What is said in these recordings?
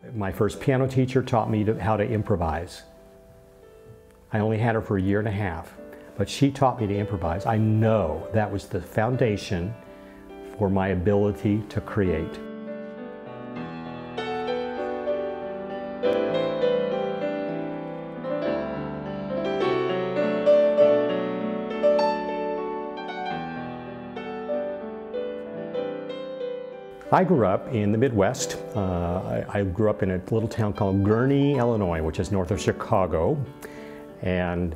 My first piano teacher taught me how to improvise. I only had her for a year and a half, but she taught me to improvise. I know that was the foundation for my ability to create. I grew up in the Midwest. I grew up in a little town called Gurnee, Illinois, which is north of Chicago, and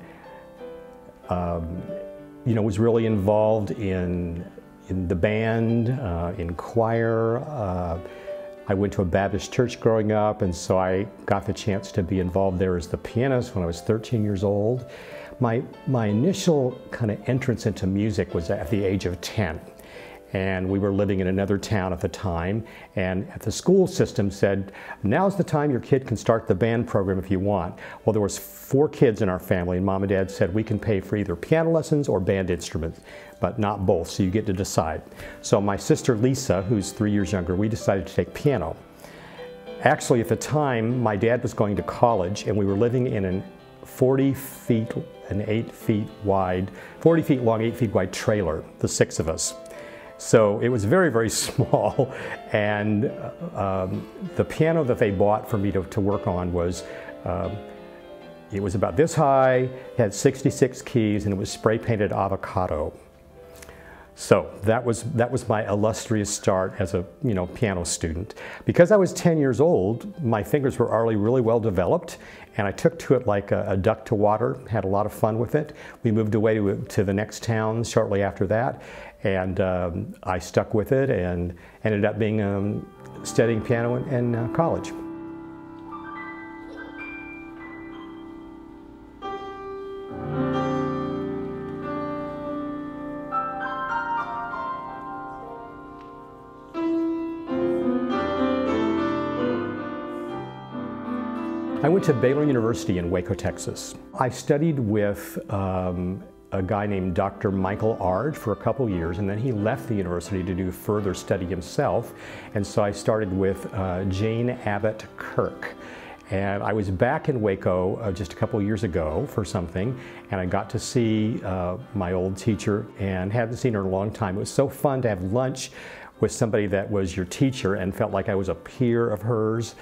was really involved in the band, in choir. I went to a Baptist church growing up, and so I got the chance to be involved there as the pianist when I was 13 years old. My initial kind of entrance into music was at the age of 10. And we were living in another town at the time, and the school system said, now's the time your kid can start the band program if you want. Well, there was 4 kids in our family, and Mom and Dad said we can pay for either piano lessons or band instruments, but not both, so you get to decide. So my sister Lisa, who's 3 years younger, we decided to take piano. Actually, at the time, my dad was going to college, and we were living in an 40 feet long, 8 feet wide trailer, the 6 of us. So it was very, very small, and the piano that they bought for me to work on was, it was about this high, had 66 keys, and it was spray painted avocado. So that was my illustrious start as a piano student. Because I was 10 years old, my fingers were already really well developed, and I took to it like a duck to water, had a lot of fun with it. We moved away to the next town shortly after that, and I stuck with it and ended up being studying piano in college. I went to Baylor University in Waco, Texas. I studied with a guy named Dr. Michael Ard for a couple years, and then he left the university to do further study himself. And so I started with Jane Abbott Kirk. And I was back in Waco just a couple years ago for something, and I got to see my old teacher and hadn't seen her in a long time. It was so fun to have lunch with somebody that was your teacher and felt like I was a peer of hers.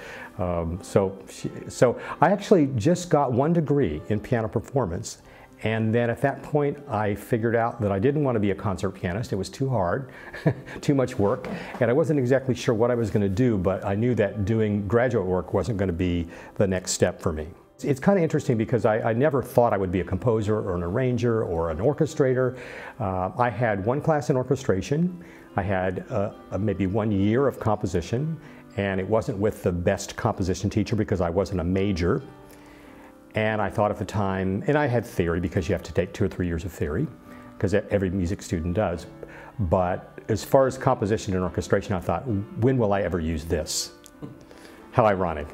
So I actually just got 1 degree in piano performance, and then at that point I figured out that I didn't want to be a concert pianist. It was too hard, too much work, and I wasn't exactly sure what I was going to do, but I knew that doing graduate work wasn't going to be the next step for me. It's kind of interesting because I never thought I would be a composer or an arranger or an orchestrator. I had 1 class in orchestration. I had maybe 1 year of composition, and it wasn't with the best composition teacher because I wasn't a major. And I thought at the time, and I had theory because you have to take 2 or 3 years of theory, because every music student does. But as far as composition and orchestration, I thought, when will I ever use this? How ironic,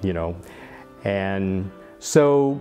And so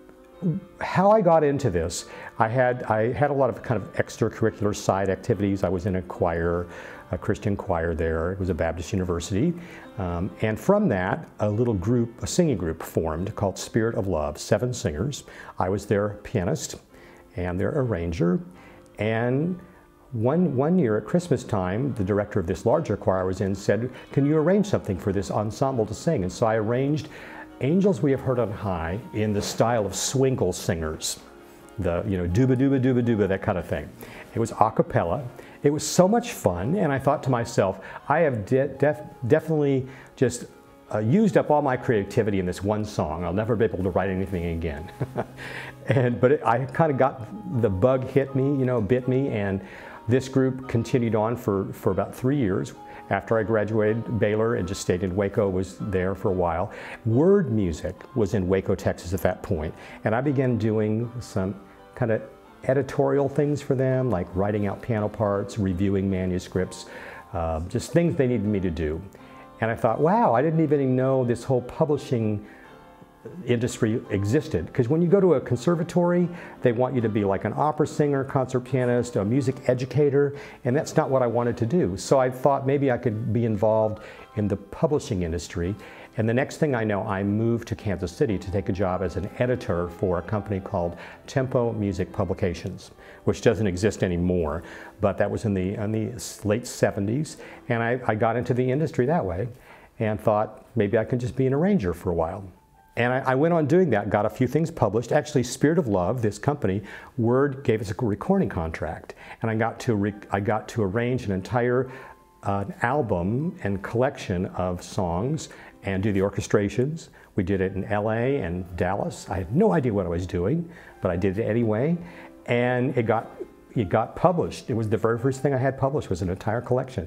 how I got into this, I had a lot of kind of extracurricular side activities. I was in a choir, a Christian choir there. It was a Baptist university. And from that, a singing group formed called Spirit of Love, 7 singers. I was their pianist and their arranger. And one year at Christmas time, the director of this larger choir I was in said, can you arrange something for this ensemble to sing? And so I arranged Angels We Have Heard on High in the style of swingle singers. The, dooba dooba dooba dooba, that kind of thing. It was a cappella. It was so much fun, and I thought to myself, I have definitely just used up all my creativity in this one song. I'll never be able to write anything again. But I kind of got, the bug hit me, bit me, and this group continued on for about 3 years. After I graduated Baylor and just stayed in Waco, was there for a while. Word music was in Waco, Texas at that point, and I began doing some kind of editorial things for them, like writing out piano parts, reviewing manuscripts, just things they needed me to do. And I thought, wow, I didn't even know this whole publishing industry existed. Because when you go to a conservatory, they want you to be like an opera singer, concert pianist, a music educator, and that's not what I wanted to do. So I thought maybe I could be involved in the publishing industry. And the next thing I know, I moved to Kansas City to take a job as an editor for a company called Tempo Music Publications, which doesn't exist anymore, but that was in the late 70s. And I got into the industry that way and thought maybe I could just be an arranger for a while. And I went on doing that, got a few things published. Actually, Spirit of Love, this company, Word gave us a recording contract. And I got to arrange an entire album and collection of songs and do the orchestrations. We did it in LA and Dallas. I had no idea what I was doing, but I did it anyway. And it got published. It was the very first thing I had published, was an entire collection.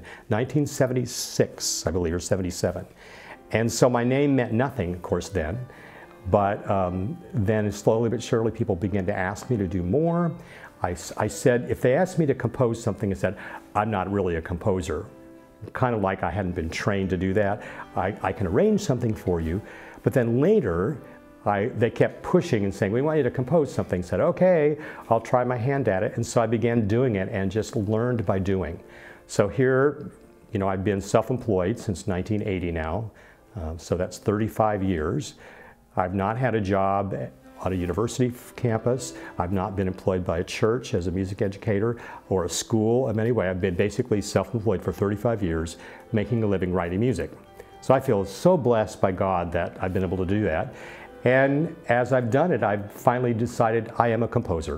1976, I believe, or 77. And so my name meant nothing, of course, then. But then slowly but surely people began to ask me to do more. I said, if they asked me to compose something, I said, I'm not really a composer. Kind of like I hadn't been trained to do that. I can arrange something for you. But then later, they kept pushing and saying, we want you to compose something. I said, okay, I'll try my hand at it. And so I began doing it and just learned by doing. So here, you know, I've been self-employed since 1980 now. So that's 35 years. I've not had a job on a university campus. I've not been employed by a church as a music educator or a school. Anyway, I've been basically self-employed for 35 years, making a living writing music. So I feel so blessed by God that I've been able to do that. And as I've done it, I've finally decided I am a composer.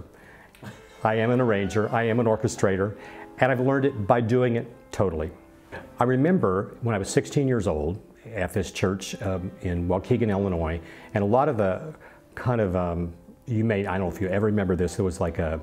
I am an arranger, I am an orchestrator, and I've learned it by doing it totally. I remember when I was 16 years old at this church in Waukegan, Illinois, and a lot of the kind of, I don't know if you ever remember this, there was like a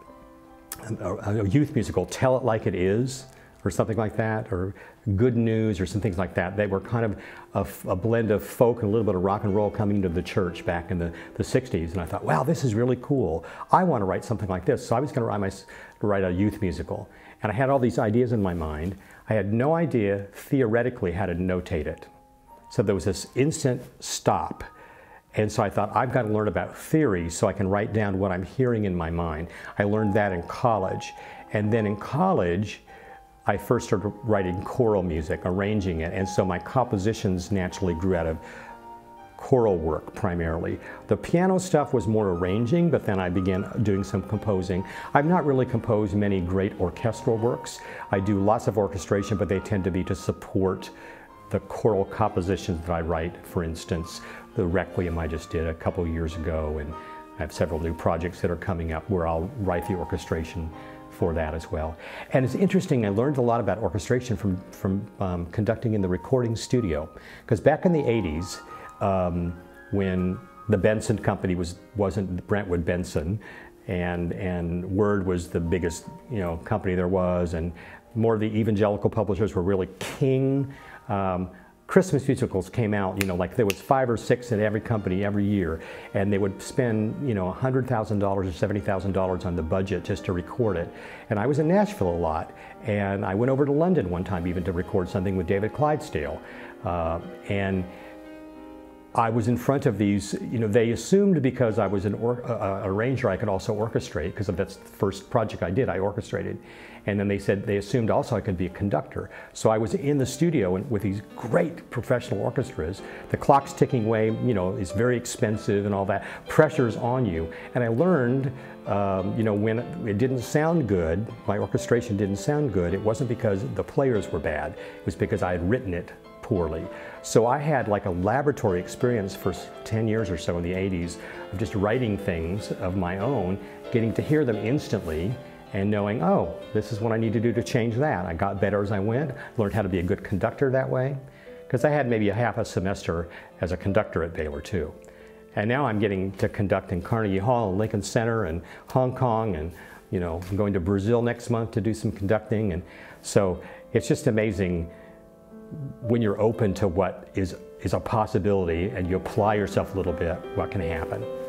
youth musical, Tell It Like It Is, or something like that, or Good News, or some things like that. They were kind of a blend of folk and a little bit of rock and roll coming into the church back in the 60s. And I thought, wow, this is really cool. I want to write something like this. So I was going to write a youth musical. And I had all these ideas in my mind. I had no idea theoretically how to notate it. So there was this instant stop. And so I thought, I've got to learn about theory so I can write down what I'm hearing in my mind. I learned that in college. And then in college, I first started writing choral music, arranging it. And so my compositions naturally grew out of choral work primarily. The piano stuff was more arranging, but then I began doing some composing. I've not really composed many great orchestral works. I do lots of orchestration, but they tend to be to support the choral compositions that I write. For instance, the Requiem I just did a couple years ago, and I have several new projects that are coming up where I'll write the orchestration for that as well. And it's interesting, I learned a lot about orchestration from conducting in the recording studio. Because back in the 80s, when the Benson company wasn't Brentwood Benson, and Word was the biggest company there was, and more of the evangelical publishers were really king. Christmas musicals came out, like there was 5 or 6 in every company every year, and they would spend, $100,000 or $70,000 on the budget just to record it. And I was in Nashville a lot, and I went over to London one time even to record something with David Clydesdale. And I was in front of these, they assumed because I was an arranger I could also orchestrate, because that's the first project I did, I orchestrated. And then they assumed also I could be a conductor. So I was in the studio with these great professional orchestras. The clock's ticking away, it's very expensive and all that. Pressure's on you. And I learned, when it didn't sound good, my orchestration didn't sound good, it wasn't because the players were bad, it was because I had written it poorly. So I had like a laboratory experience for 10 years or so in the 80s of just writing things of my own, getting to hear them instantly, and knowing, oh, this is what I need to do to change that. I got better as I went, learned how to be a good conductor that way, because I had maybe half a semester as a conductor at Baylor too. And now I'm getting to conduct in Carnegie Hall and Lincoln Center and Hong Kong, and I'm going to Brazil next month to do some conducting. And so it's just amazing when you're open to what is a possibility and you apply yourself a little bit, what can happen.